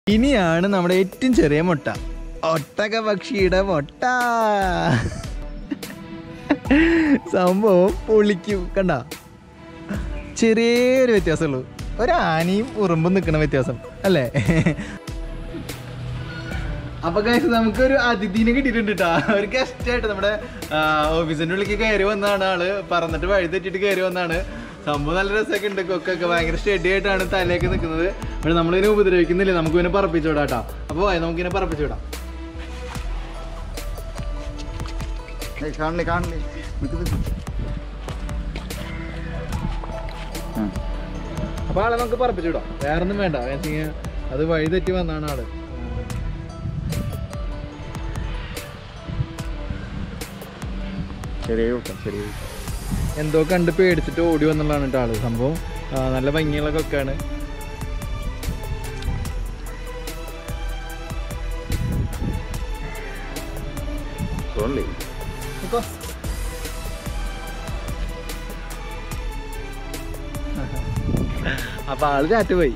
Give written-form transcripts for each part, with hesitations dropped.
ഇനിയാണ് നമ്മുടെ ഏറ്റവും ചെറിയ മുട്ട, ഒട്ടകപക്ഷിയുടെ മുട്ട. സംഭവം പൊളിക്കും. കണ്ട, ചെറിയൊരു വ്യത്യാസമുള്ളൂ, ഒരു ആനയും ഉറുമ്പും നിൽക്കുന്ന വ്യത്യാസം അല്ലേ? അപ്പൊ ഗൈസ് നമുക്കൊരു അതിഥിനെ കിട്ടിയിട്ടുണ്ട് കേട്ടോ. ഒരു ഗസ്റ്റായിട്ട് നമ്മുടെ ഓഫീസിന്റെ ഉള്ളിലേക്ക് കയറി വന്നതാണ്. ആള് പറന്നിട്ട് വഴി തെറ്റിട്ട് കയറി വന്നതാണ്. സംഭവം നല്ല രസമൊക്കെ ഉണ്ട്. കൊക്കൊക്കെ ഭയങ്കര സ്റ്റഡി ആയിട്ടാണ് തലയൊക്കെ നിൽക്കുന്നത്. പക്ഷെ നമ്മളിതിനെ ഉപദ്രവിക്കുന്നില്ല, നമുക്ക് ഇതിനെ പറപ്പിച്ചു വിടാം കേട്ടോ. അപ്പോൾ നമുക്കിതിനെ പറപ്പിച്ചു വിടാം. കാണില്ലേ അപ്പോൾ ആളെ നമുക്ക് പറപ്പിച്ചു വിടാം. വേറൊന്നും വേണ്ട, അത് വഴി തെറ്റി വന്നാണ് ആള്. എന്തോ കണ്ട് പേടിച്ചിട്ട് ഓടി വന്നുള്ളതാണ് കേട്ടോ ആള്. സംഭവം നല്ല ഭംഗിയുള്ള കൊക്കാണ്. അപ്പൊ ആള് ചാറ്റ് പോയി.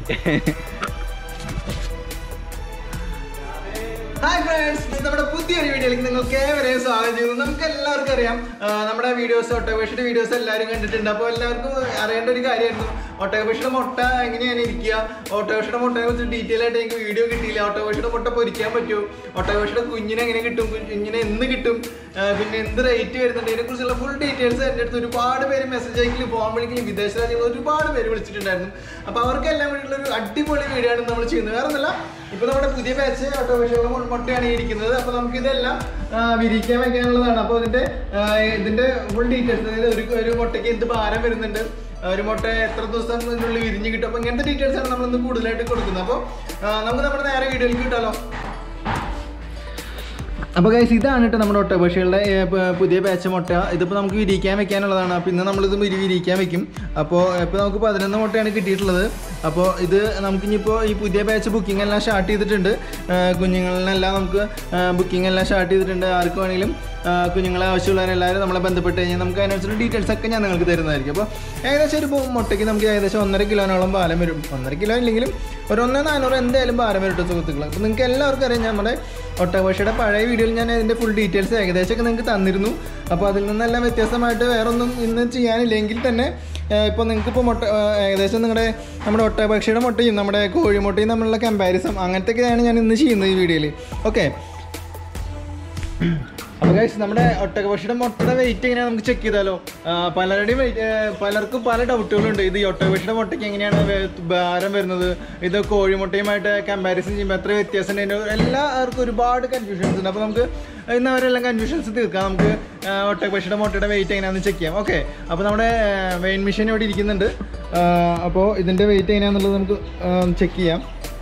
ഹായ് ഫ്രണ്ട്സ്, നമ്മുടെ പുതിയൊരു വീഡിയോയിലേക്ക് നിങ്ങൾക്ക് ഏവരെയും സ്വാഗതം ചെയ്യുന്നു. നമുക്ക് എല്ലാവർക്കും അറിയാം, നമ്മുടെ വീഡിയോസ്, ഒട്ടകപക്ഷിയുടെ വീഡിയോസ് എല്ലാവരും കണ്ടിട്ടുണ്ട്. അപ്പോൾ എല്ലാവർക്കും അറിയേണ്ട ഒരു കാര്യമായിരുന്നു ഒട്ടകപക്ഷിയുടെ മുട്ട എങ്ങനെയാണ് ഇരിക്കുക. ഒട്ടകപക്ഷിയുടെ മുട്ടയെ കുറിച്ച് ഡീറ്റെയിൽ ആയിട്ട് എനിക്ക് വീഡിയോ കിട്ടിയില്ല. ഒട്ടകപക്ഷിയുടെ മുട്ട പൊരിക്കാൻ പറ്റുമോ, ഒട്ടകപക്ഷിയുടെ കുഞ്ഞിനെ എങ്ങനെ കിട്ടും, കുഞ്ഞിനെ എന്ന് കിട്ടും, പിന്നെ എന്ത് റേറ്റ് വരുന്നുണ്ട്, ഇതിനെക്കുറിച്ചുള്ള ഫുൾ ഡീറ്റെയിൽസ് എൻ്റെ അടുത്ത് ഒരുപാട് പേര് മെസ്സേജ് അയക്കലും ഫോൺ വിളിക്കലും വിദേശ രാജ്യങ്ങളിൽ ഒരുപാട് പേര് വിളിച്ചിട്ടുണ്ടായിരുന്നു. അപ്പോൾ അവർക്കെല്ലാം വേണ്ടിയിട്ടുള്ള ഒരു അടിപൊളി വീഡിയോ ആണ് നമ്മൾ ചെയ്യുന്നത്. വേറെ ഒന്നുമല്ല, ഇപ്പോൾ നമ്മുടെ പുതിയ ബാച്ച് ഒട്ടകപക്ഷികളുടെ മുട്ടയാണ് ഇരിക്കുന്നത്. അപ്പോൾ നമുക്ക് ഇതെല്ലാം വിരിക്കാൻ വയ്ക്കാനുള്ളതാണ്. അപ്പോൾ ഇതിൻ്റെ ഫുൾ ഡീറ്റെയിൽസ്, അതായത് ഒരു മുട്ടയ്ക്ക് എന്ത് ഭാരം വരുന്നുണ്ട്, ഒരു മുട്ട എത്ര ദിവസത്തിനുള്ളിൽ വിരിഞ്ഞ് കിട്ടും, അപ്പോൾ ഇങ്ങനത്തെ ഡീറ്റെയിൽസ് ആണ് നമ്മളിന്ന് കൂടുതലായിട്ട് കൊടുക്കുന്നത്. അപ്പോൾ നമുക്ക് നമ്മുടെ നേരെ വീഡിയോയിലേക്ക് കിട്ടാമല്ലോ. അപ്പോൾ ഗൈസ്, ഇതാണ് കേട്ടോ നമ്മുടെ ഒട്ടകപക്ഷികളുടെ പുതിയ ബാച്ച് മുട്ട. ഇതിപ്പോൾ നമുക്ക് വിരിക്കാൻ വെക്കാനുള്ളതാണ്. അപ്പോൾ ഇന്ന് നമ്മളിത് വിരിക്കാൻ വെക്കും. അപ്പോൾ ഇപ്പോൾ നമുക്ക് 11 മുട്ടയാണ് കിട്ടിയിട്ടുള്ളത്. അപ്പോൾ ഇത് നമുക്കിനിപ്പോൾ ഈ പുതിയ ബാച്ച് ബുക്കിംഗ് എല്ലാം സ്റ്റാർട്ട് ചെയ്തിട്ടുണ്ട്. കുഞ്ഞുങ്ങളിനെല്ലാം നമുക്ക് ബുക്കിംഗ് എല്ലാം സ്റ്റാർട്ട് ചെയ്തിട്ടുണ്ട്. ആർക്ക് വേണമെങ്കിലും കുഞ്ഞുങ്ങളെ ആവശ്യമുള്ളവരെല്ലാവരും നമ്മളെ ബന്ധപ്പെട്ട് കഴിഞ്ഞാൽ നമുക്ക് അതിനനുസരിച്ച് ഡീറ്റെയിൽസ് ഒക്കെ ഞാൻ നിങ്ങൾക്ക് തരുന്നതായിരിക്കും. അപ്പോൾ ഏകദേശം ഒരു മുട്ടയ്ക്ക് നമുക്ക് ഏകദേശം 1.5 കിലോനോളം ഭാരം വരും. 1.5 കിലോ ഇല്ലെങ്കിലും ഒരു 1,400 എന്തായാലും ഭാരം വരും കേട്ടോ സുഹൃത്തുക്കൾ. അപ്പോൾ നിങ്ങൾക്ക് എല്ലാവർക്കും അറിയാം, നമ്മുടെ ഒട്ടകപക്ഷിയുടെ പഴയ വീഡിയോയിൽ ഞാൻ അതിൻ്റെ ഫുൾ ഡീറ്റെയിൽസ് ഏകദേശമൊക്കെ നിങ്ങൾക്ക് തന്നിരുന്നു. അപ്പോൾ അതിൽ നിന്നെല്ലാം വ്യത്യസ്തമായിട്ട് വേറൊന്നും ഇന്ന് ചെയ്യാനില്ലെങ്കിൽ തന്നെ ഇപ്പോൾ നിങ്ങൾക്കിപ്പോൾ ഏകദേശം നമ്മുടെ ഒട്ടകപക്ഷിയുടെ മുട്ടയും നമ്മുടെ കോഴിമുട്ടയും തമ്മിലുള്ള കമ്പാരിസൺ അങ്ങനത്തെയൊക്കെയാണ് ഞാൻ ഇന്ന് ചെയ്യുന്നത് ഈ വീഡിയോയിൽ. ഓക്കെ, അപ്പോൾ ഗൈസ്, നമ്മുടെ ഒട്ടകപക്ഷിയുടെ മുട്ടയുടെ വെയിറ്റ് എങ്ങനെയാണ് നമുക്ക് ചെക്ക് ചെയ്താലോ. പലർക്കും പല ഡൗട്ടുകളുണ്ട്. ഇത് ഈ ഒട്ടകപക്ഷിയുടെ മുട്ടയ്ക്ക് എങ്ങനെയാണ് ഭാരം വരുന്നത്, ഇത് കോഴിമുട്ടയുമായിട്ട് കമ്പാരിസൺ ചെയ്യുമ്പോൾ എത്ര വ്യത്യാസം ഉണ്ട്, എല്ലാവർക്കും ഒരുപാട് കൺഫ്യൂഷൻസ് ഉണ്ട്. അപ്പോൾ നമുക്ക് ഇന്ന് അവരെല്ലാം കൺഫ്യൂഷൻസ് തീർക്കാം. നമുക്ക് ഒട്ടകപക്ഷിയുടെ മുട്ടയുടെ വെയിറ്റ് എങ്ങനെയാണെന്ന് ചെക്ക് ചെയ്യാം. ഓക്കെ, അപ്പോൾ നമ്മുടെ വെയിൻ മെഷീൻ ഇവിടെ ഇരിക്കുന്നുണ്ട്. അപ്പോൾ ഇതിൻ്റെ വെയിറ്റ് എങ്ങനെയാണെന്നുള്ളത് നമുക്ക് ചെക്ക് ചെയ്യാം.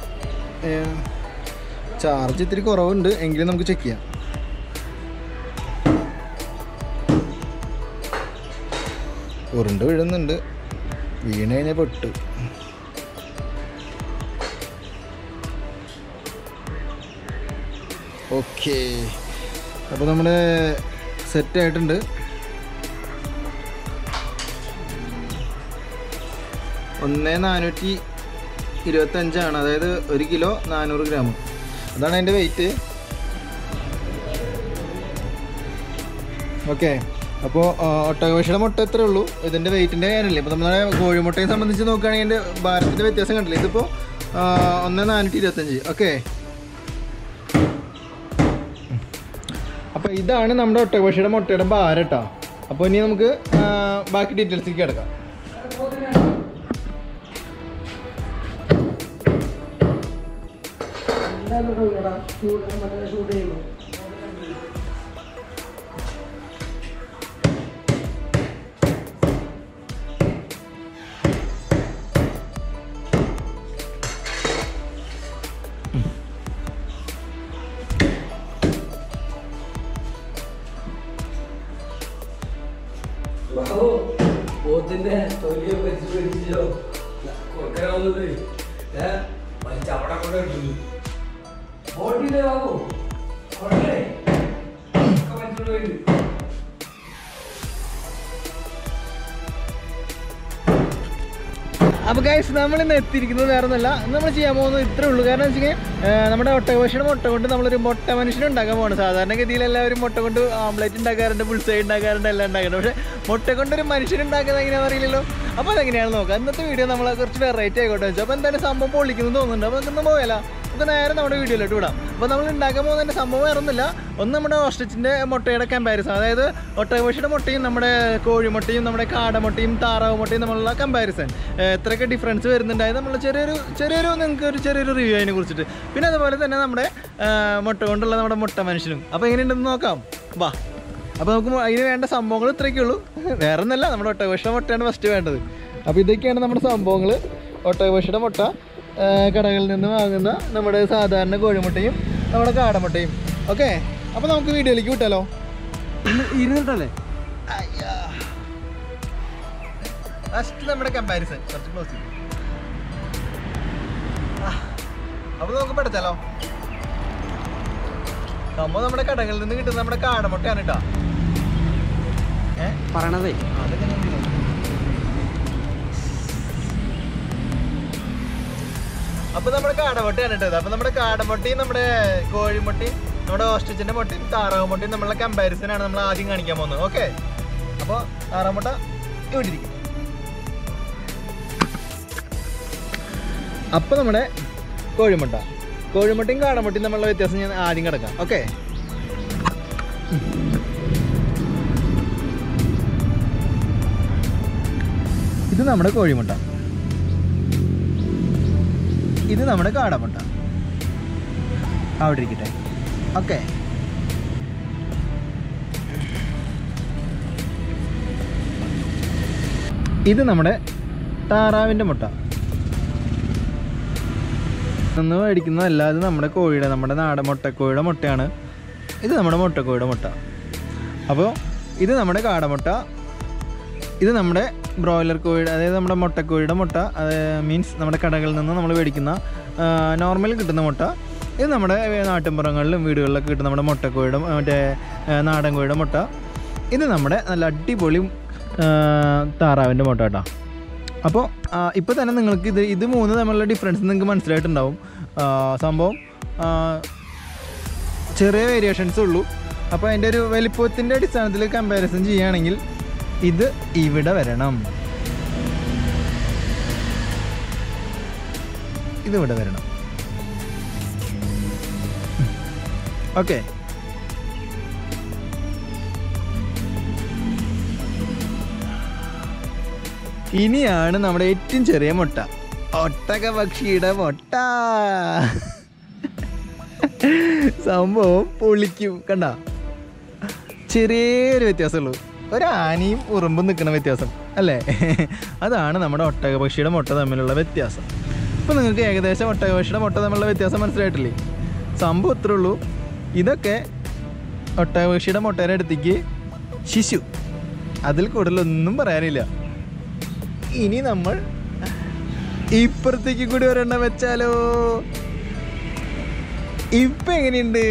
ചാർജ് ഇത്തിരി കുറവുണ്ട്, എങ്കിലും നമുക്ക് ചെക്ക് ചെയ്യാം. ഉരുണ്ട് വീഴുന്നുണ്ട്, വീണ് കഴിഞ്ഞാൽ പെട്ടു. ഓക്കെ, അപ്പോൾ നമ്മുടെ സെറ്റായിട്ടുണ്ട്. 1,425 അതായത് 1 കിലോ 400 ഗ്രാം. അതാണ് അതിൻ്റെ വെയിറ്റ്. ഓക്കെ, അപ്പോൾ ഒട്ടകപക്ഷിയുടെ മുട്ട എത്ര ഉള്ളൂ, ഇതിൻ്റെ വെയിറ്റിൻ്റെ കാര്യമില്ല. ഇപ്പോൾ നമ്മുടെ കോഴിമുട്ടയെ സംബന്ധിച്ച് നോക്കുകയാണെങ്കിൽ അതിൻ്റെ ഭാരത്തിൻ്റെ വ്യത്യാസം കണ്ടില്ല. ഇതിപ്പോൾ 1,425. ഓക്കെ, അപ്പോൾ ഇതാണ് നമ്മുടെ ഒട്ടകപക്ഷിയുടെ മുട്ടയുടെ ഭാരം കേട്ടോ. അപ്പോൾ ഇനി നമുക്ക് ബാക്കി ഡീറ്റെയിൽസിലേക്ക് കിടക്കാം. പോത്തിന്റെ തൊലിയെ പരിശോധിച്ചോ കൊടുക്കാവുന്നത് അവിടെ കൂടെ ബോട്ടിലെ ആകോ കൊണ്ടേ അപ്പോൾ ഗൈസ് നമ്മളിന്ന് എത്തിയിരിക്കുന്നത് വേറെ ഒന്നുമല്ല. നമ്മൾ ചെയ്യാൻ പോകുന്നത് ഇത്രേ ഉള്ളൂ. കാരണം എന്ന് വെച്ചാൽ നമ്മുടെ ഒട്ടകപക്ഷിയുടെ മുട്ട കൊണ്ട് നമ്മളൊരു മുട്ട മനുഷ്യനെ ഉണ്ടാക്കാൻ പോകണം. സാധാരണഗതിയിൽ എല്ലാവരും മുട്ട കൊണ്ട് ആംപ്ലേറ്റ് ഉണ്ടാക്കാറുണ്ട്, ബുൾസൈ ഉണ്ടാക്കാറുണ്ട്, എല്ലാം ഉണ്ടാക്കാറുണ്ട്. പക്ഷേ മുട്ട കൊണ്ടൊരു മനുഷ്യൻ ഉണ്ടാക്കുന്നത് എങ്ങനെയാണെന്ന് അറിയില്ലല്ലോ. അപ്പോൾ അതെങ്ങനെയാണെന്ന് നോക്കാം. ഇന്നത്തെ വീഡിയോ നമ്മൾ കുറച്ച് വെറൈറ്റി ആയിക്കോട്ടെ വെച്ചു. അപ്പോൾ എന്തായാലും സംഭവം പൊളിക്കുന്നു തോന്നുന്നുണ്ട്. അപ്പോൾ നമുക്കൊന്നും പോയാലോ, നമുക്ക് നേരെ നമ്മുടെ വീഡിയോയിലോട്ട് വിടാം. അപ്പോൾ നമ്മൾ ഉണ്ടാക്കാൻ പോകുന്നതിൻ്റെ സംഭവം വേറെ ഒന്നുമില്ല. ഒന്ന് നമ്മുടെ ഓസ്ട്രിച്ചിൻ്റെ മുട്ടയുടെ കമ്പാരിസൺ, അതായത് ഒട്ടകപക്ഷിയുടെ മുട്ടയും നമ്മുടെ കോഴിമുട്ടയും നമ്മുടെ കാടമുട്ടയും താറാവ് മുട്ടയും തമ്മിലുള്ള കമ്പാരിസൺ എത്രയൊക്കെ ഡിഫറൻസ് വരുന്നുണ്ടായത് നമ്മൾ ചെറിയൊരു നിങ്ങൾക്ക് ഒരു ചെറിയൊരു റിവ്യൂ അതിനെ കുറിച്ചിട്ട്. പിന്നെ അതുപോലെ തന്നെ നമ്മുടെ മുട്ട കൊണ്ടുള്ള നമ്മുടെ മുട്ട മനുഷ്യനും. അപ്പോൾ എങ്ങനെയുണ്ടെന്ന് നോക്കാം, വാ. അപ്പോൾ നമുക്ക് അതിന് വേണ്ട സംഭവങ്ങൾ ഇത്രയൊക്കെ ഉള്ളൂ, വേറെ ഒന്നല്ല. നമ്മുടെ ഒട്ടകപക്ഷിയുടെ മുട്ടയാണ് ഫസ്റ്റ് വേണ്ടത്. അപ്പോൾ ഇതൊക്കെയാണ് നമ്മുടെ സംഭവങ്ങൾ. ഒട്ടകപക്ഷിയുടെ മുട്ട, കടകളിൽ നിന്ന് വാങ്ങുന്ന നമ്മുടെ സാധാരണ കോഴിമുട്ടയും നമ്മുടെ കാടമുട്ടയും. ഓക്കെ, അപ്പോൾ നമുക്ക് വീഡിയോയിലേക്ക് വിട്ടാലോ. ഇരുന്നിട്ടല്ലേ ഫസ്റ്റ് നമ്മുടെ കമ്പാരിസൺ കുറച്ച് ക്ലോസ് ചെയ്യും. അപ്പോൾ നമുക്ക് പഠിച്ചാലോ. സംഭവം നമ്മുടെ കടകളിൽ നിന്ന് കിട്ടുന്ന നമ്മുടെ കാടമുട്ടയാണ് കേട്ടോ പറയണതേ. അപ്പോൾ നമ്മുടെ കാടമുട്ടയാണ് കേട്ടത്. അപ്പോൾ നമ്മുടെ കാടമുട്ടയും നമ്മുടെ കോഴിമുട്ടയും നമ്മുടെ ഓസ്ട്രിച്ചിൻ്റെ മുട്ടയും താറാവ് മുട്ടയും നമ്മളുടെ കമ്പാരിസനാണ് നമ്മൾ ആദ്യം കാണിക്കാൻ പോകുന്നത്. ഓക്കെ, അപ്പോൾ താറാവ് മുട്ട ഇവിടെ ഇരിക്കും. അപ്പോൾ നമ്മുടെ കോഴിമുട്ടയും കാടമുട്ടയും നമ്മളുടെ വ്യത്യാസം ഞാൻ ആദ്യം കിടക്കാം. ഓക്കെ, ഇത് നമ്മുടെ കോഴിമുട്ട, ഇത് നമ്മുടെ കാടമുട്ട, അവിടെ ഇരിക്കട്ടെ. ഓക്കെ, ഇത് നമ്മുടെ താറാവിൻ്റെ മുട്ട നിന്ന് മേടിക്കുന്നതല്ല, ഇത് നമ്മുടെ കോഴിയുടെ, നമ്മുടെ നാടൻ മുട്ടക്കോഴിയുടെ മുട്ടയാണ്. ഇത് നമ്മുടെ മുട്ടക്കോഴിയുടെ മുട്ട. അപ്പോൾ ഇത് നമ്മുടെ കാടമുട്ട, ഇത് നമ്മുടെ ബ്രോയിലർ കോഴിയുടെ, അതായത് നമ്മുടെ മുട്ടക്കോഴിയുടെ മുട്ട, അത് മീൻസ് നമ്മുടെ കടകളിൽ നിന്ന് നമ്മൾ മേടിക്കുന്ന നോർമൽ കിട്ടുന്ന മുട്ട. ഇത് നമ്മുടെ നാട്ടിൻപുറങ്ങളിലും വീടുകളിലൊക്കെ കിട്ടുന്ന നമ്മുടെ മുട്ടക്കോഴിയുടെ മറ്റേ നാടൻ കോഴിയുടെ മുട്ട. ഇത് നമ്മുടെ നല്ല അടിപൊളി താറാവിൻ്റെ മുട്ട കേട്ടോ. അപ്പോൾ ഇപ്പോൾ തന്നെ നിങ്ങൾക്ക് ഇത് മൂന്ന് തമ്മിലുള്ള ഡിഫറൻസ് നിങ്ങൾക്ക് മനസ്സിലായിട്ടുണ്ടാവും. സംഭവം ചെറിയ വേരിയേഷൻസ് ഉള്ളൂ. അപ്പോൾ അതിൻ്റെ ഒരു വലിപ്പത്തിൻ്റെ അടിസ്ഥാനത്തിൽ കമ്പാരിസൺ ചെയ്യുകയാണെങ്കിൽ ഇത് ഇവിടെ വരണം, ഇതിവിടെ വരണം. ഓക്കെ, ഇനിയാണ് നമ്മുടെ ഏറ്റവും ചെറിയ മുട്ട, ഒട്ടകപക്ഷിയുടെ മുട്ട. സംഭവം പൊളിക്കും, കണ്ട ചെറിയൊരു വ്യത്യാസമുള്ളൂ, ഒരു ആനയും ഉറുമ്പും നിൽക്കുന്ന വ്യത്യാസം അല്ലേ. അതാണ് നമ്മുടെ ഒട്ടകപക്ഷിയുടെ മുട്ട തമ്മിലുള്ള വ്യത്യാസം. ഇപ്പോൾ നിങ്ങൾക്ക് ഏകദേശം ഒട്ടകപക്ഷിയുടെ മുട്ട തമ്മിലുള്ള വ്യത്യാസം മനസ്സിലായിട്ടില്ലേ? സംഭവം ഇത്രേ ഉള്ളൂ. ഇതൊക്കെ ഒട്ടകപക്ഷിയുടെ മുട്ടയുടെ അടുത്തേക്ക് ശിശു, അതിൽ കൂടുതലൊന്നും പറയാനില്ല. ഇനി നമ്മൾ ഇപ്പുറത്തേക്ക് കൂടി ഒരെണ്ണം വെച്ചാലോ. ഇപ്പൊ എങ്ങനെയുണ്ട്?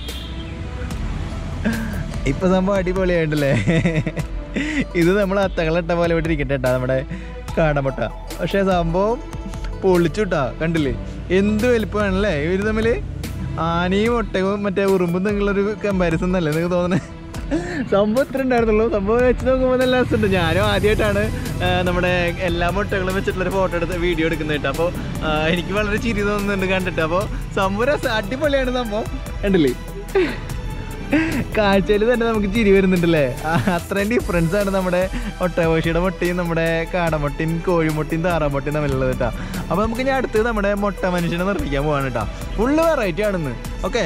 ഇപ്പൊ സംഭവം അടിപൊളിയായിട്ടല്ലേ. ഇത് നമ്മൾ അത്തകളിട്ട പോലെ ഇവിടെ ഇരിക്കട്ടെ കേട്ടോ നമ്മുടെ കാടമുട്ട. പക്ഷെ സംഭവം പൊളിച്ചുട്ടാ, കണ്ടില്ലേ എന്ത് വലിപ്പമാണല്ലേ ഇവർ തമ്മിൽ. ആനയും ഒട്ടകവും മറ്റേ ഉറുമ്പും തമ്മിലുള്ളൊരു കമ്പാരിസൺ എന്നല്ലേ നിങ്ങൾക്ക് തോന്നുന്നത്? സംഭവം ഇത്ര ഉണ്ടായിരുന്നുള്ളൂ. സംഭവം വെച്ച് നോക്കുമ്പോൾ നല്ല രസമുണ്ട്. ഞാനും ആദ്യമായിട്ടാണ് നമ്മുടെ എല്ലാ മുട്ടകളും വെച്ചിട്ടുള്ളൊരു ഫോട്ടോ എടുത്ത് വീഡിയോ എടുക്കുന്നത് കേട്ടോ. അപ്പോൾ എനിക്ക് വളരെ ചിരി തോന്നുന്നുണ്ട് കണ്ടിട്ട്. അപ്പോൾ സംഭവം അടിപൊളിയാണ്. സംഭവം കണ്ടില്ലേ, കാഴ്ചയിൽ തന്നെ നമുക്ക് ചിരി വരുന്നുണ്ടല്ലേ. അത്രയും ഡിഫറൻസ് ആണ് നമ്മുടെ ഒട്ടകപക്ഷിയുടെ മുട്ടയും നമ്മുടെ കാടമുട്ടയും കോഴിമുട്ടയും താറാമുട്ടയും തമ്മിലുള്ളത് കേട്ടോ. അപ്പോൾ നമുക്ക് ഞാൻ അടുത്ത് നമ്മുടെ മുട്ട മനുഷ്യനെ നിർമ്മിക്കാൻ പോവാണ് കേട്ടോ. ഫുള്ള് വെറൈറ്റി ആണെന്ന്. ഓക്കെ,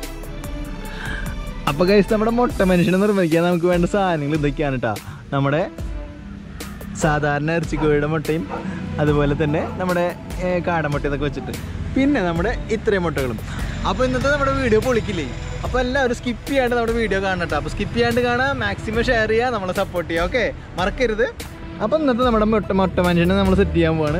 അപ്പോൾ ഗൈസ് നമ്മുടെ മുട്ട മനുഷ്യനെ നിർമ്മിക്കാൻ നമുക്ക് വേണ്ട സാധനങ്ങൾ ഇതൊക്കെയാണ് കേട്ടോ. നമ്മുടെ സാധാരണ ഇറച്ചിക്കോഴിയുടെ മുട്ടയും അതുപോലെ തന്നെ നമ്മുടെ കാടമുട്ട ഇതൊക്കെ വെച്ചിട്ട്, പിന്നെ നമ്മുടെ ഇത്രയും മുട്ടകളും. അപ്പോൾ ഇന്നത്തെ നമ്മുടെ വീഡിയോ പൊളിക്കില്ലേ. അപ്പോൾ എല്ലാവരും സ്കിപ്പ് ചെയ്യാണ്ട് നമ്മുടെ വീഡിയോ കാണണം കേട്ടോ. അപ്പോൾ സ്കിപ്പ് ചെയ്യാണ്ട് കാണാം, മാക്സിമം ഷെയർ ചെയ്യുക, നമ്മളെ സപ്പോർട്ട് ചെയ്യുക. ഓക്കെ, മറക്കരുത്. അപ്പോൾ ഇന്നത്തെ നമ്മുടെ മുട്ട മനുഷ്യനെ നമ്മൾ സെറ്റ് ചെയ്യാൻ പോവാണ്.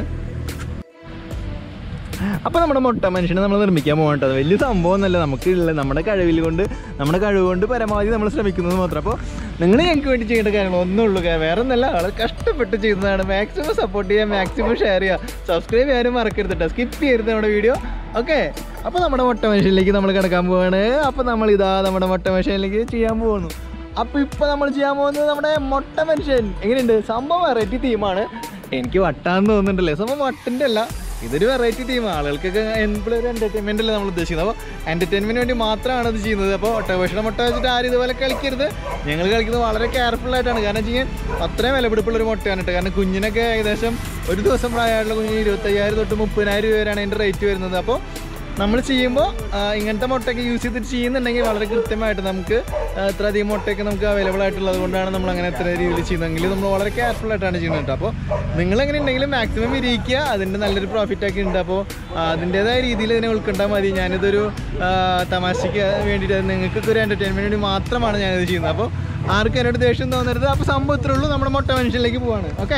അപ്പോൾ നമ്മുടെ മുട്ട മനുഷ്യനെ നമ്മൾ നിർമ്മിക്കാൻ പോകേണ്ടത് വലിയ സംഭവം ഒന്നുമല്ല. നമുക്കുള്ള നമ്മുടെ കഴിവ് കൊണ്ട് പരമാവധി നമ്മൾ ശ്രമിക്കുന്നത് മാത്രം. അപ്പോൾ നിങ്ങൾ ഞങ്ങൾക്ക് വേണ്ടി ചെയ്യേണ്ട കാര്യങ്ങൾ ഒന്നുള്ളൂ, വേറെ ഒന്നല്ല, വളരെ കഷ്ടപ്പെട്ട് ചെയ്യുന്നതാണ്. മാക്സിമം സപ്പോർട്ട് ചെയ്യുക, മാക്സിമം ഷെയർ ചെയ്യുക, സബ്സ്ക്രൈബ് ചെയ്യാനും മറക്കരുത് കേട്ടോ, സ്കിപ്പ് ചെയ്യരുത് നമ്മുടെ വീഡിയോ. ഓക്കെ, അപ്പോൾ നമ്മുടെ മുട്ട മെഷീനിലേക്ക് നമ്മൾ കിടക്കാൻ പോവാണ്. അപ്പോൾ നമ്മളിതാ നമ്മുടെ മുട്ട മെഷീനിലേക്ക് ചെയ്യാൻ പോകുന്നു. അപ്പോൾ ഇപ്പോൾ നമ്മൾ ചെയ്യാൻ പോകുന്നത് നമ്മുടെ മുട്ട മെഷീൻ. എങ്ങനെയുണ്ട് സംഭവം? വെറൈറ്റി തീമാണ്. എനിക്ക് വട്ടാന്ന് തോന്നുന്നുണ്ടല്ലേ, സംഭവം വട്ടിൻ്റെ അല്ല, ഇതൊരു വെറൈറ്റി തീം. ആളുകൾക്കൊക്കെ എപ്പോഴും ഒരു എൻ്റർടൈൻമെൻ്റ് അല്ലേ നമ്മൾ ഉദ്ദേശിക്കുന്നത്. അപ്പോൾ എൻ്റർടൈൻമെൻറ്റിന് വേണ്ടി മാത്രമാണ് ഇത് ചെയ്യുന്നത്. അപ്പോൾ ഒട്ടകപക്ഷിയുടെ മുട്ട വെച്ചിട്ട് ആരും ഇതുപോലെ കളിക്കരുത്. ഞങ്ങൾ കളിക്കുന്നത് വളരെ കെയർഫുള്ളായിട്ടാണ്. കാരണം വെച്ച് കഴിഞ്ഞാൽ അത്രയും വിലപിടിപ്പുള്ളൊരു മുട്ടയാണ് കേട്ടോ. കാരണം കുഞ്ഞിനൊക്കെ ഏകദേശം ഒരു ദിവസം പ്രായമായിട്ടുള്ള കുഞ്ഞിന് 25,000 തൊട്ട് 30,000 രൂപ വരെയാണ് അതിൻ്റെ റേറ്റ് വരുന്നത്. അപ്പോൾ നമ്മൾ ചെയ്യുമ്പോൾ ഇങ്ങനത്തെ മുട്ടയൊക്കെ യൂസ് ചെയ്തിട്ട് ചെയ്യുന്നുണ്ടെങ്കിൽ വളരെ കൃത്യമായിട്ട് നമുക്ക് ഇത്ര അധികം മുട്ടയൊക്കെ നമുക്ക് അവൈലബിൾ ആയിട്ടുള്ളത് കൊണ്ടാണ് നമ്മൾ അങ്ങനെ എത്ര രീതിയിൽ ചെയ്യുന്നതെങ്കിൽ നമ്മൾ വളരെ കെയർഫുൾ ആയിട്ടാണ് ചെയ്യുന്നത് കേട്ടോ. അപ്പോൾ നിങ്ങളെങ്ങനെ ഉണ്ടെങ്കിലും മാക്സിമം വിരിയിക്കുക, അതിൻ്റെ നല്ലൊരു പ്രോഫിറ്റൊക്കെ ഉണ്ട്. അപ്പോൾ അതിൻ്റേതായ രീതിയിൽ ഇതിനെ ഉൾക്കൊണ്ടാൽ മതി. ഞാനിതൊരു തമാശയ്ക്ക് വേണ്ടിയിട്ട് നിങ്ങൾക്കൊക്കെ ഒരു എൻ്റർടൈൻമെൻറ്റ് വേണ്ടി മാത്രമാണ് ഞാനിത് ചെയ്യുന്നത്. അപ്പോൾ ആർക്കും എന്നോട് ദേഷ്യം തോന്നരുത്. അപ്പോൾ സംഭവം ഇത്രേ ഉള്ളൂ, നമ്മുടെ മുട്ട മനുഷ്യനിലേക്ക് പോവാണ്. ഓക്കെ,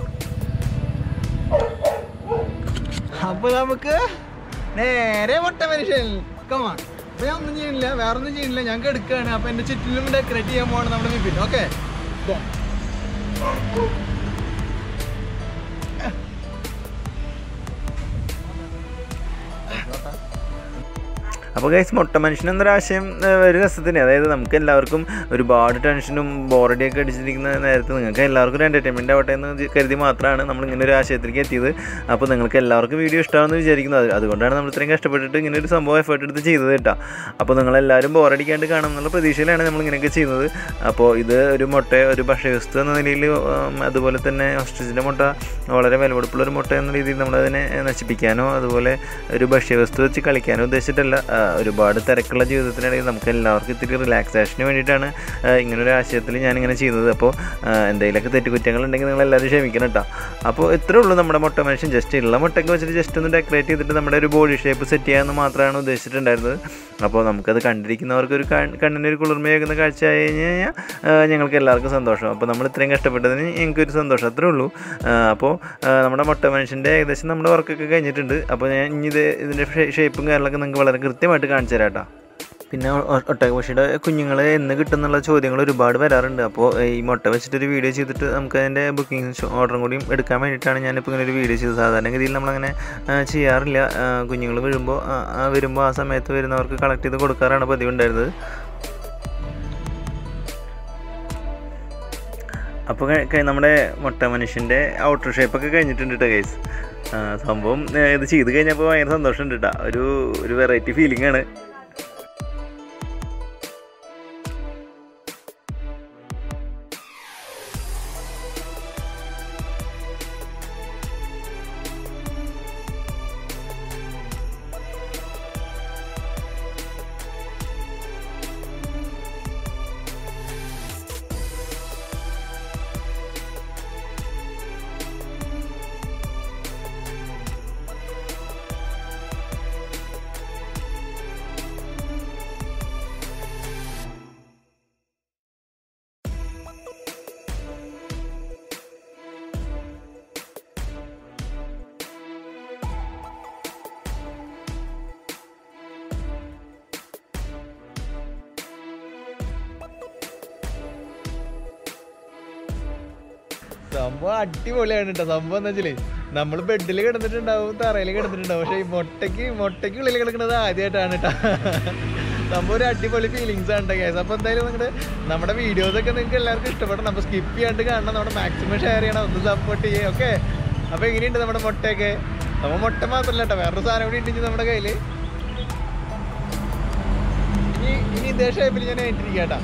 അപ്പോൾ നമുക്ക് നേരെ മുട്ട മനുഷ്യൻ കമാൻ. അപ്പോൾ ഞാൻ ഒന്നും ചെയ്യുന്നില്ല, വേറെ ഒന്നും ചെയ്യുന്നില്ല, ഞാൻ എടുക്കുകയാണ്. അപ്പോൾ എൻ്റെ ചുറ്റിലും ഡെക്കറേറ്റ് ചെയ്യാൻ പോവാണ് നമ്മുടെ വിപിൻ. ഓക്കെ, അപ്പോൾ ഗൈസ്, മുട്ട മനുഷ്യൻ എന്നൊരാശയം ഒരു രസത്തിന്, അതായത് നമുക്ക് എല്ലാവർക്കും ഒരുപാട് ടെൻഷനും ബോറടിയൊക്കെ അടിച്ചിരിക്കുന്ന നേരത്ത് നിങ്ങൾക്ക് എല്ലാവർക്കും ഒരു എൻ്റർടൈൻമെൻ്റ് ആവട്ടെ എന്ന് കരുതി മാത്രമാണ് നമ്മൾ ഇങ്ങനെ ഒരു ആശയത്തിലേക്ക് എത്തിയത്. അപ്പോൾ നിങ്ങൾക്ക് എല്ലാവർക്കും വീഡിയോ ഇഷ്ടമാണെന്ന് വിചാരിക്കുന്നു. അതുകൊണ്ടാണ് നമ്മൾ ഇത്രയും കഷ്ടപ്പെട്ടിട്ട് ഇങ്ങനെ ഒരു സംഭവം എഫേർട്ട് എടുത്ത് ചെയ്തത് കേട്ടോ. അപ്പോൾ നിങ്ങളെല്ലാവരും ബോറടിക്കാണ്ട് കാണും എന്നുള്ള പ്രതീക്ഷയിലാണ് നമ്മൾ ഇങ്ങനെയൊക്കെ ചെയ്യുന്നത്. അപ്പോൾ ഇത് ഒരു മുട്ട, ഒരു ഭക്ഷ്യവസ്തു എന്ന നിലയിൽ, അതുപോലെ തന്നെ ഓസ്ട്രിച്ചിൻ്റെ മുട്ട വളരെ വിലപിടിപ്പുള്ളൊരു മുട്ട എന്ന രീതിയിൽ നമ്മളതിനെ നശിപ്പിക്കാനോ അതുപോലെ ഒരു ഭക്ഷ്യവസ്തു വെച്ച് കളിക്കാനോ ഉദ്ദേശിച്ചിട്ടല്ല. ഒരുപാട് തിരക്കുള്ള ജീവിതത്തിനിടയിൽ നമുക്ക് എല്ലാവർക്കും ഇത്തിരി റിലാക്സേഷന് വേണ്ടിയിട്ടാണ് ഇങ്ങനൊരു ആശയത്തിൽ ഞാനിങ്ങനെ ചെയ്യുന്നത്. അപ്പോൾ എന്തെങ്കിലുമൊക്കെ തെറ്റുകുറ്റങ്ങളുണ്ടെങ്കിൽ നിങ്ങളെല്ലാവരും ക്ഷമിക്കണം കേട്ടോ. അപ്പോൾ ഇത്രേ ഉള്ളൂ നമ്മുടെ മുട്ട മനുഷ്യൻ. ജസ്റ്റ് ഉള്ള മുട്ടയ്ക്ക് വെച്ചിട്ട് ജസ്റ്റ് ഒന്ന് ഡെക്കറേറ്റ് ചെയ്തിട്ട് നമ്മുടെ ഒരു ബോഡി ഷേപ്പ് സെറ്റ് ചെയ്യാമെന്ന് മാത്രമാണ് ഉദ്ദേശിച്ചിട്ടുണ്ടായിരുന്നത്. അപ്പോൾ നമുക്കത് കണ്ടിരിക്കുന്നവർക്കൊരു കണ്ണിനൊരു കുളിർമയാകുന്ന കാഴ്ച ആയി കഴിഞ്ഞാൽ ഞങ്ങൾക്ക് എല്ലാവർക്കും സന്തോഷം. അപ്പോൾ നമ്മൾ ഇത്രയും കഷ്ടപ്പെട്ടതിന് ഞങ്ങൾക്കൊരു സന്തോഷം, അത്രേ ഉള്ളൂ. അപ്പോൾ നമ്മുടെ മുട്ട മനുഷ്യൻ്റെ ഏകദേശം നമ്മുടെ വർക്കൊക്കെ കഴിഞ്ഞിട്ടുണ്ട്. അപ്പോൾ ഞാൻ ഇനി ഇതിൻ്റെ ഷേപ്പും കാര്യങ്ങളൊക്കെ നിങ്ങൾക്ക് വളരെ കൃത്യമായിട്ട് കാണിച്ചു തരാം കേട്ടോ. പിന്നെ ഒട്ടകപക്ഷിയുടെ കുഞ്ഞുങ്ങൾ എന്ന് കിട്ടുന്നുള്ള ചോദ്യങ്ങൾ ഒരുപാട് വരാറുണ്ട്. അപ്പോൾ ഈ മുട്ട വെച്ചിട്ടൊരു വീഡിയോ ചെയ്തിട്ട് നമുക്ക് അതിൻ്റെ ബുക്കിംഗ് ഓർഡറും കൂടിയും എടുക്കാൻ വേണ്ടിയിട്ടാണ് ഞാനിപ്പോൾ ഇങ്ങനെ ഒരു വീഡിയോ ചെയ്തത്. സാധാരണ ഗതിയിൽ നമ്മളങ്ങനെ ചെയ്യാറില്ല. കുഞ്ഞുങ്ങൾ വരുമ്പോൾ ആ സമയത്ത് വരുന്നവർക്ക് കളക്ട് ചെയ്ത് കൊടുക്കാറാണ് പതിവുണ്ടായിരുന്നത്. അപ്പോൾ നമ്മുടെ മുട്ട മനുഷ്യൻ്റെ ഔട്ടർ ഷേപ്പൊക്കെ കഴിഞ്ഞിട്ടുണ്ട് കേട്ടോ ഗൈസ്. സംഭവം ഇത് ചെയ്ത് കഴിഞ്ഞപ്പോൾ ഭയങ്കര സന്തോഷമുണ്ട് കേട്ടോ. ഒരു വെറൈറ്റി ഫീലിംഗ് ആണ്. സംഭവം അടിപൊളിയാണ് കേട്ടോ. സംഭവം എന്താ വെച്ചാൽ നമ്മൾ ബെഡിൽ കിടന്നിട്ടുണ്ടാവും, തറയിൽ കിടന്നിട്ടുണ്ടാവും, പക്ഷേ ഈ മുട്ടയ്ക്ക് ഉള്ളിൽ കിടക്കുന്നത് ആദ്യമായിട്ടാണ് കേട്ടോ. സംഭവം ഒരു അടിപൊളി ഫീലിങ്സ് ആണ് കേട്ടോ ഗൈസ്. അപ്പോൾ എന്തായാലും നമ്മുടെ വീഡിയോസൊക്കെ നിങ്ങൾക്ക് എല്ലാവർക്കും ഇഷ്ടപ്പെടണം. അപ്പോൾ സ്കിപ്പ് ചെയ്യാണ്ട് കാണണം, നമ്മുടെ മാക്സിമം ഷെയർ ചെയ്യണം, ഒന്ന് സപ്പോർട്ട് ചെയ്യുക. ഓക്കെ, അപ്പോൾ എങ്ങനെയുണ്ട് നമ്മുടെ മുട്ടയൊക്കെ? നമ്മൾ മുട്ട മാത്രമല്ല കേട്ടോ, വേറൊരു സാധനം കൂടി ഉണ്ടെങ്കിൽ നമ്മുടെ കയ്യിൽ. ഇനി ഇതേ ഷേപ്പിൽ ഞാൻ ഏറ്റിരിക്കാം കേട്ടോ.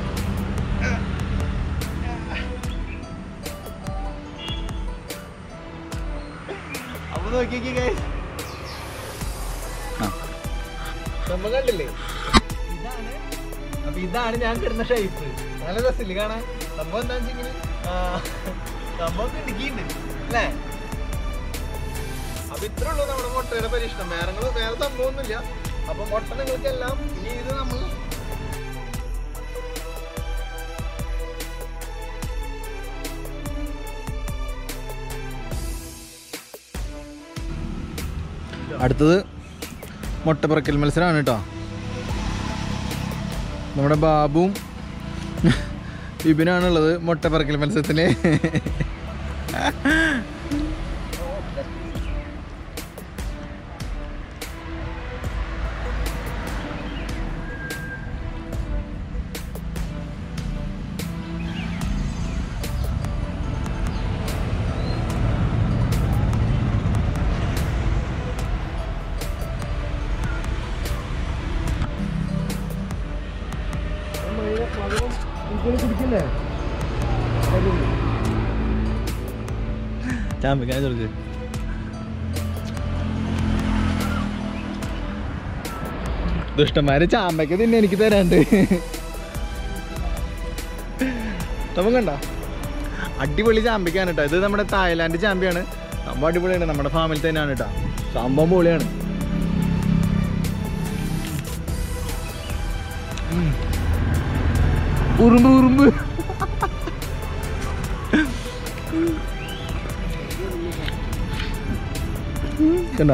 നോക്കിക്കേ ഗൈസ്, നമ്മൾ കണ്ടില്ലേ? ഇതാണ് ഞാൻ കിടന്ന ഷേപ്പ്. നല്ല രസമില്ല കാണാൻ. സംഭവം എന്താ വെച്ചെങ്കിൽ സംഭവം ഇടുക്കിയുണ്ട് അല്ലേ? അപ്പൊ ഇത്രേ ഉള്ളൂ നമ്മുടെ മുട്ടയുടെ പരീക്ഷണം. വേറെ സംഭവമൊന്നുമില്ല. അപ്പൊ മുട്ട നിങ്ങൾക്കെല്ലാം ഇനി ഇത് നമ്മൾ അടുത്തത് മുട്ട പറക്കൽ മത്സരമാണ് കേട്ടോ. നമ്മുടെ ബാബുവും വിപിനാണുള്ളത് മുട്ട പറക്കൽ മത്സരത്തിന്. ചാമ്പയ്ക്ക ചെറുക്ക് ദുഷ്ടന്മാര് ചാമ്പയ്ക്ക തന്നെ എനിക്ക് തരാണ്ട്. നമുക്ക് കണ്ട അടിപൊളി ചാമ്പയ്ക്കാണ് കേട്ടോ. ഇത് നമ്മുടെ തായ്ലാൻഡ് ചാമ്പയാണ്. സംഭവം അടിപൊളിയാണ്. നമ്മുടെ ഫാമിൽ തന്നെയാണ് കേട്ടോ. സംഭവം പൊളിയാണ്. ഉറുമ്പ് ഉറുമ്പ് കണ്ടോ?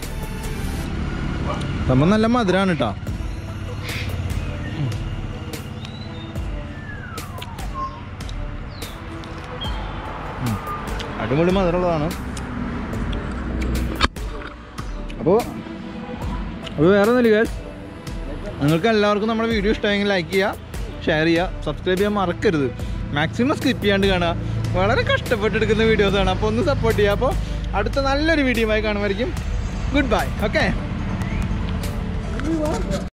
സംഭവം നല്ല മധുരമാണ് കേട്ടോ. അടിപൊളി മധുരമുള്ളതാണ്. അപ്പോൾ വേറെ ഒന്നുമില്ല ഗൈസ്. നിങ്ങൾക്ക് എല്ലാവർക്കും നമ്മുടെ വീഡിയോ ഇഷ്ടമായെങ്കിൽ ലൈക്ക് ചെയ്യുക, ഷെയർ ചെയ്യുക, സബ്സ്ക്രൈബ് ചെയ്യാൻ മറക്കരുത്. മാക്സിമം സ്കിപ്പ് ചെയ്യാണ്ട് കാണുക. വളരെ കഷ്ടപ്പെട്ടെടുക്കുന്ന വീഡിയോസാണ്. അപ്പോൾ ഒന്ന് സപ്പോർട്ട് ചെയ്യുക. അപ്പോൾ അടുത്ത നല്ലൊരു വീഡിയോ ആയി കാണുമായിരിക്കും. Goodbye. ഓക്കെ.